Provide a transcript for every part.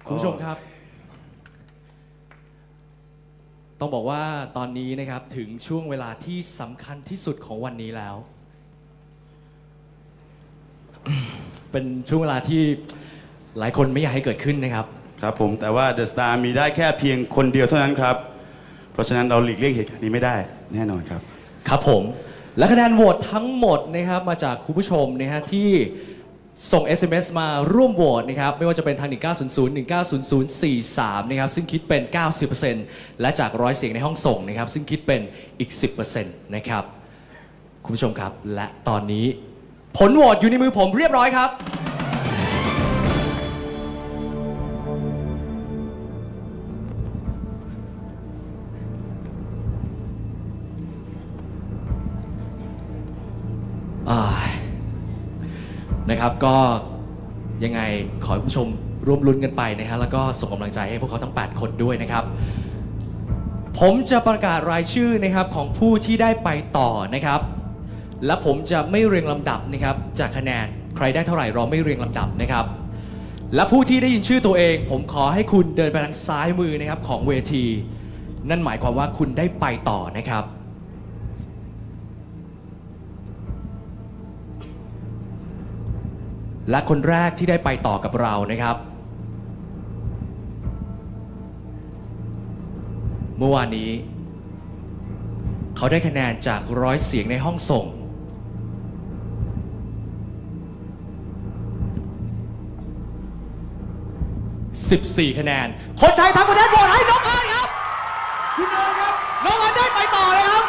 คุณผู้ชมครับต้องบอกว่าตอนนี้นะครับถึงช่วงเวลาที่สำคัญที่สุดของวันนี้แล้ว เป็นช่วงเวลาที่หลายคนไม่อยากให้เกิดขึ้นนะครับครับผมแต่ว่าเดอะสตาร์มีได้แค่เพียงคนเดียวเท่านั้นครับเพราะฉะนั้นเราหลีกเลี่ยงเหตุการณ์นี้ไม่ได้แน่นอนครับครับผมและคะแนนโหวตทั้งหมดนะครับมาจากคุณผู้ชมนะฮะที่ส่ง SMS มาร่วมโหวตนะครับไม่ว่าจะเป็นทาง 1900 190043 นะครับซึ่งคิดเป็น 90% และจาก100 เสียงในห้องส่งนะครับซึ่งคิดเป็นอีก 10% นะครับคุณผู้ชมครับและตอนนี้ผลโหวตอยู่ในมือผมเรียบร้อยครับนะครับก็ยังไงขอให้ผู้ชมร่วมลุ้นกันไปนะฮะแล้วก็ส่งกำลังใจให้พวกเขาทั้ง8คนด้วยนะครับผมจะประกาศรายชื่อนะครับของผู้ที่ได้ไปต่อนะครับและผมจะไม่เรียงลำดับนะครับจากคะแนนใครได้เท่าไหร่เราไม่เรียงลำดับนะครับและผู้ที่ได้ยินชื่อตัวเองผมขอให้คุณเดินไปทางซ้ายมือนะครับของเวทีนั่นหมายความว่าคุณได้ไปต่อนะครับและคนแรกที่ได้ไปต่อกับเรานะครับเมื่อวานนี้เขาได้คะแนนจาก100 เสียงในห้องส่ง14 คะแนนคนไทยทั้งประเทศโหวตให้น้องอานครับคุณน้องครับน้องอานได้ไปต่อเลยครับ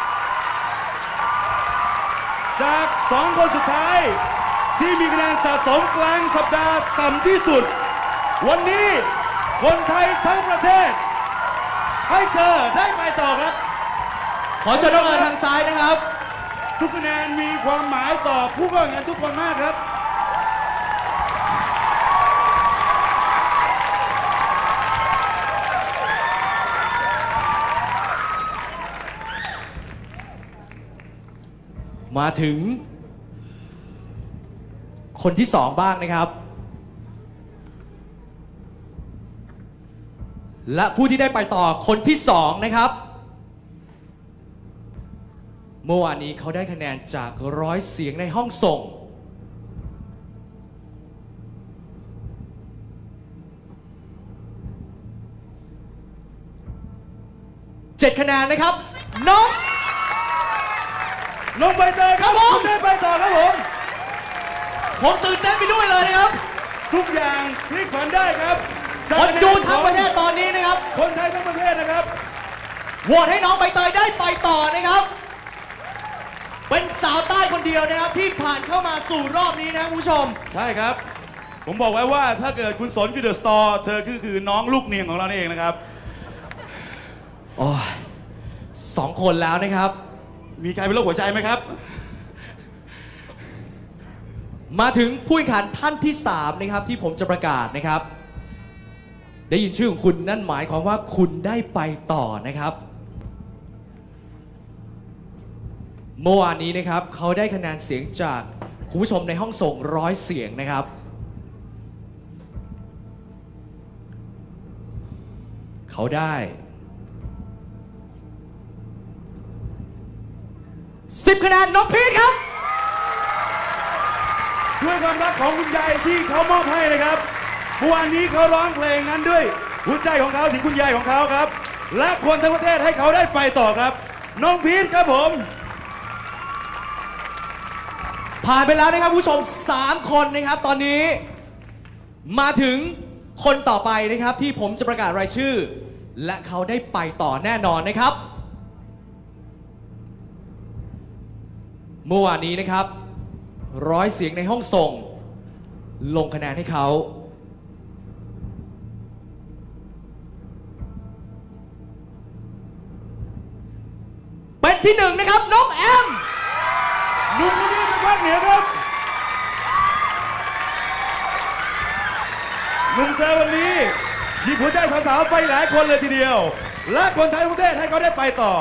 จาก2 คนสุดท้ายที่มีคะแนนสะสมกลางสัปดาห์ต่ำที่สุดวันนี้คนไทยทั้งประเทศให้เธอได้ไปต่อครับขอเชิญน้องเอิญทางซ้ายนะครับทุกคะแนนมีความหมายต่อผู้เข้าแข่งขันทุกคนมากครับมาถึงคนที่2บ้างนะครับและผู้ที่ได้ไปต่อคนที่2นะครับเมื่อวานนี้เขาได้คะแนนจาก100 เสียงในห้องส่ง7 คะแนนนะครับน้องใบเตยครับคุณได้ไปต่อครับผมตื่นเต้นไปด้วยเลยนะครับทุกอย่างพลิกผันได้ครับคนดูทั้งประเทศตอนนี้นะครับคนไทยทั้งประเทศนะครับโหวตให้น้องใบเตยได้ไปต่อนะครับเป็นสาวใต้คนเดียวนะครับที่ผ่านเข้ามาสู่รอบนี้นะคุณผู้ชมใช่ครับผมบอกไว้ว่าถ้าเกิดคุณสนคือเดอะสตอร์เธอคือน้องลูกเนียงของเราเองนะครับโอ้ย2 คนแล้วนะครับมีใครเป็นโรคหัวใจไหมครับมาถึงผู้แข่งขันท่านที่3นะครับที่ผมจะประกาศนะครับได้ยินชื่อของคุณนั่นหมายความว่าคุณได้ไปต่อนะครับเมื่อวานนี้นะครับเขาได้คะแนนเสียงจากคุณผู้ชมในห้องส่ง100 เสียงนะครับเขาได้10 คะแนนน้องพีทครับด้วยความรักของคุณยายที่เขามอบให้นะครับเมื่อวานนี้เขาร้องเพลงนั้นด้วยหัวใจของเขาถึงคุณยายของเขาครับและคนทั้งประเทศให้เขาได้ไปต่อครับน้องพีทครับผมผ่านไปแล้วนะครับผู้ชม3 คนนะครับตอนนี้มาถึงคนต่อไปนะครับที่ผมจะประกาศรายชื่อและเขาได้ไปต่อแน่นอนนะครับเมื่อวานนี้นะครับ100 เสียงในห้องส่งลงคะแนนให้เขาเป็นที่1นะครับน้องแอมหนุ่มคนนี้จากภาคเหนือครับหนุ่มเซอร์วันนี้หยิบหัวใจสาวๆไปหลายคนเลยทีเดียวและคนไทยทั้งประเทศให้เขาได้ไปต่อ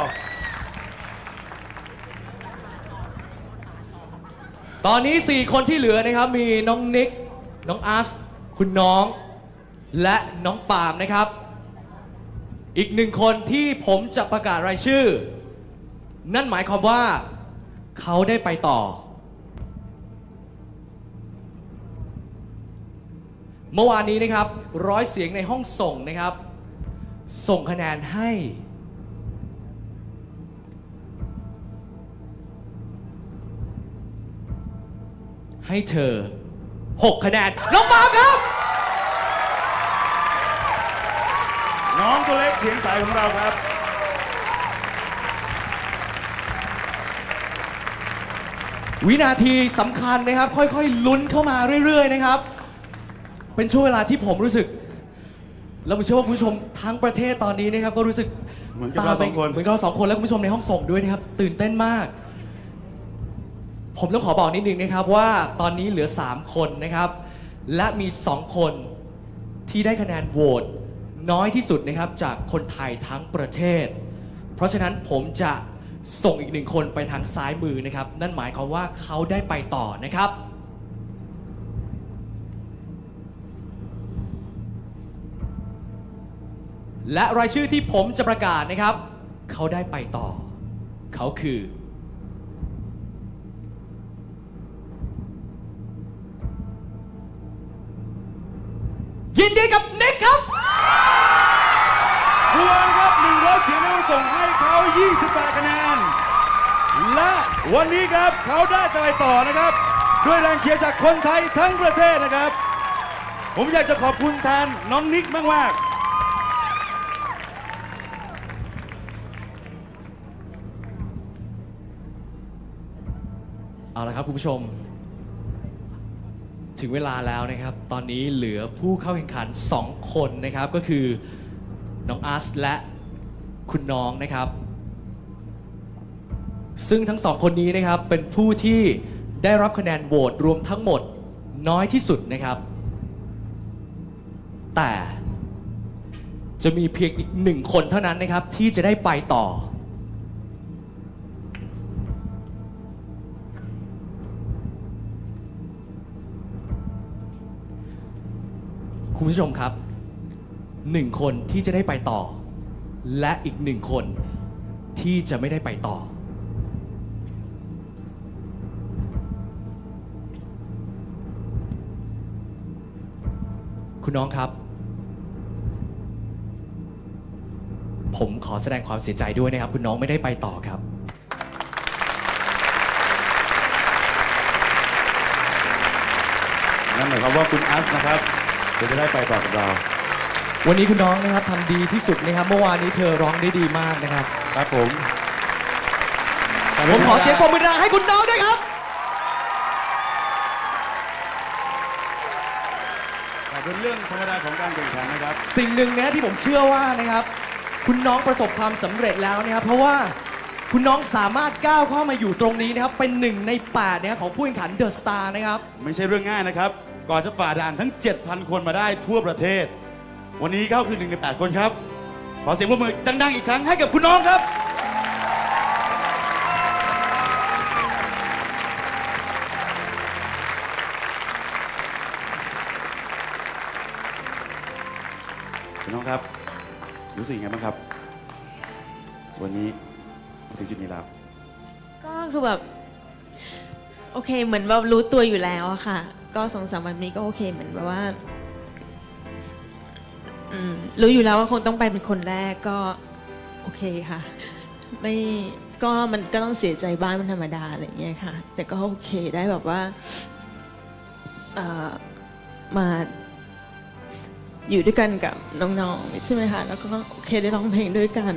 ตอนนี้4 คนที่เหลือนะครับมีน้องนิกน้องอาร์สคุณน้องและน้องปาล์มนะครับอีกหนึ่งคนที่ผมจะประกาศรายชื่อนั่นหมายความว่าเขาได้ไปต่อเมื่อวานนี้นะครับ100 เสียงในห้องส่งนะครับส่งคะแนนให้เธอ6 คะแนนน้องปาล์มครับน้องตัวเล็กเสียงใสของเราครับวินาทีสำคัญนะครับค่อยๆลุ้นเข้ามาเรื่อยๆนะครับเป็นช่วงเวลาที่ผมรู้สึกแล้วผมเชื่อว่าคุณผู้ชมทั้งประเทศตอนนี้นะครับก็รู้สึกเหมือนกับเรา2 คนเหมือนกับเรา2 คนและคุณผู้ชมในห้องส่งด้วยนะครับตื่นเต้นมากผมต้องขอบอกนิดนึงนะครับว่าตอนนี้เหลือ3 คนนะครับและมี2 คนที่ได้คะแนนโหวตน้อยที่สุดนะครับจากคนไทยทั้งประเทศเพราะฉะนั้นผมจะส่งอีก1 คนไปทางซ้ายมือนะครับนั่นหมายความว่าเขาได้ไปต่อนะครับและรายชื่อที่ผมจะประกาศนะครับเขาได้ไปต่อเขาคือยินดีกับนิกครับรวมครับ100 เสียงในห้องส่งให้เขา28 คะแนนและวันนี้ครับเขาได้ไปต่อนะครับด้วยแรงเชียร์จากคนไทยทั้งประเทศนะครับผมอยากจะขอบคุณแทนน้องนิกมากๆเอาละครับคุณผู้ชมถึงเวลาแล้วนะครับตอนนี้เหลือผู้เข้าแข่งขัน2 คนนะครับก็คือน้องอาร์ตและคุณน้องนะครับซึ่งทั้ง2 คนนี้นะครับเป็นผู้ที่ได้รับคะแนนโหวตรวมทั้งหมดน้อยที่สุดนะครับแต่จะมีเพียงอีก1 คนเท่านั้นนะครับที่จะได้ไปต่อคุณผู้ชมครับ1 คนที่จะได้ไปต่อและอีก1 คนที่จะไม่ได้ไปต่อคุณน้องครับผมขอแสดงความเสียใจด้วยนะครับคุณน้องไม่ได้ไปต่อครับนั่นหมายความว่าคุณอัสนะครับจะได้ไปต่อกับเราวันนี้คุณน้องนะครับทำดีที่สุดนะครับเมื่อวานนี้เธอร้องได้ดีมากนะครับครับผมขอเสียงปรบมือดังให้คุณน้องด้วยครับเป็นเรื่องธรรมดาของการแข่งขันนะครับสิ่งหนึ่งนะที่ผมเชื่อว่านะครับคุณน้องประสบความสำเร็จแล้วนะครับเพราะว่าคุณน้องสามารถก้าวเข้ามาอยู่ตรงนี้นะครับเป็น1 ใน 8นะครับของผู้แข่งขันเดอะสตาร์นะครับไม่ใช่เรื่องง่ายนะครับก่อนจะฝ่าด่านทั้ง 7,000 คนมาได้ทั่วประเทศวันนี้เขาคือ1 ใน 8 คนครับขอเสียงปรบมือดังๆอีกครั้งให้กับคุณน้องครับคุณน้องครับรู้สึกยังไงบ้างครับวันนี้มาถึงจุดนี้แล้วก็คือแบบโอเคเหมือนแบบรู้ตัวอยู่แล้วอะค่ะก็2-3 วันนี้ก็โอเคเหมือนแบบว่ารู้อยู่แล้วว่าคงต้องไปเป็นคนแรกก็โอเคค่ะไม่ก็มันก็ต้องเสียใจบ้างเป็นธรรมดาอะไรอย่างเงี้ยค่ะแต่ก็โอเคได้แบบว่ามาอยู่ด้วยกันกับน้องๆใช่ไหมคะแล้วก็โอเคได้ร้องเพลงด้วยกัน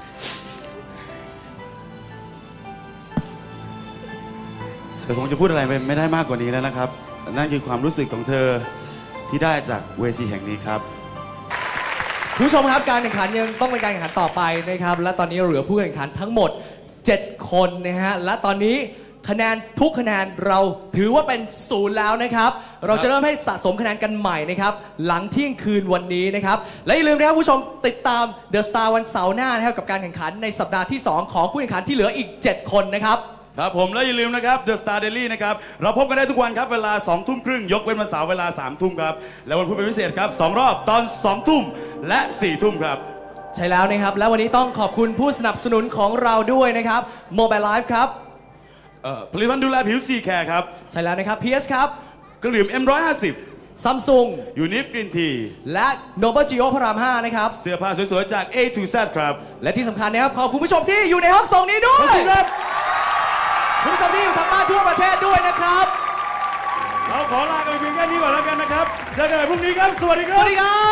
เธอคงจะพูดอะไรไม่ได้มากกว่านี้แล้วนะครับนั่นคือความรู้สึกของเธอที่ได้จากเวทีแห่งนี้ครับคุณผู้ชมครับการแข่งขันยังต้องเป็นการแข่งขันต่อไปนะครับและตอนนี้เหลือผู้แข่งขันทั้งหมด7 คนนะฮะและตอนนี้คะแนนทุกคะแนนเราถือว่าเป็น0แล้วนะครับเราจะเริ่มให้สะสมคะแนนกันใหม่นะครับหลังเที่ยงคืนวันนี้นะครับและอย่าลืมนะครับผู้ชมติดตาม The Star วันเสาร์หน้านะครับกับการแข่งขันในสัปดาห์ที่2ของผู้แข่งขันที่เหลืออีก7 คนนะครับครับผมและอย่าลืมนะครับ The Star Daily นะครับเราพบกันได้ทุกวันครับเวลา 2 ทุ่มครึ่งยกเว้นวันเสาร์เวลา 3 ทุ่มครับและวันพุธเป็นพิเศษครับ2 รอบตอน 2 ทุ่มและ 4 ทุ่มครับใช่แล้วนะครับ และวันนี้ต้องขอบคุณผู้สนับสนุนของเราด้วยนะครับ Mobile Life ครับผลิตภัณฑ์ดูแลผิวซีแคร์ครับใช่แล้วนะครับ PS ครับเครื่องดื่ม M150 Samsung ยูนิฟกรีนทีและ Noble Geo พระราม 5 นะครับเสื้อผ้าสวยๆจาก A to Z ครับและที่สำคัญนะครับขอบคุณผู้ชมที่อยู่ในห้องส่งนี้ด้วยครับคุณผู้ชมที่อยู่ทางบ้านทั่วประเทศด้วยนะครับเราขอลากันไปเพียงแค่นี้ก่อนแล้วกันนะครับเจอกันใหม่พรุ่งนี้ครับสวัสดีคสรับวัสดีครับ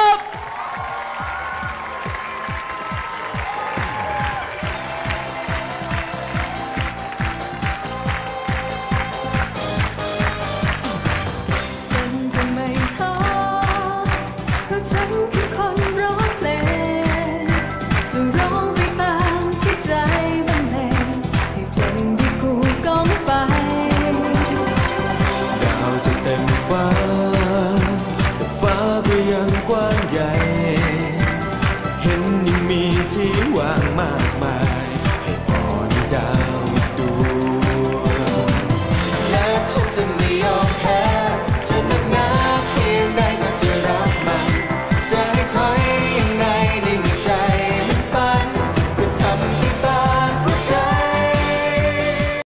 ฉันจะไม่ท้อเพราะฉันคือคนร้องเพลงจะร้องไปตามที่ใจบรรเลงให้เพลงที่กูก้องไปดาวจะเต็มฟ้าแต่ฟ้าก็ยังกว้างใหญ่